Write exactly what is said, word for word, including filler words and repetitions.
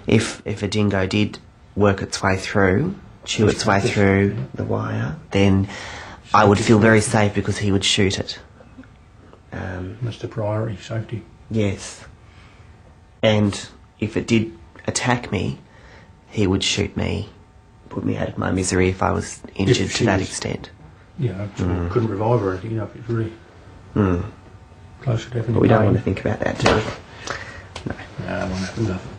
if if a dingo did work its way through, chew its way through the wire, then I would feel very safe because he would shoot it. Um, That's the priority, safety. yes. And if it did attack me, he would shoot me, put me out of my misery if I was injured to that was, extent. Yeah, Mm. couldn't revive her or anything, you know, if it's really Mm. close to death. But we don't want to think about that, do we? No. No, it won't happen, no.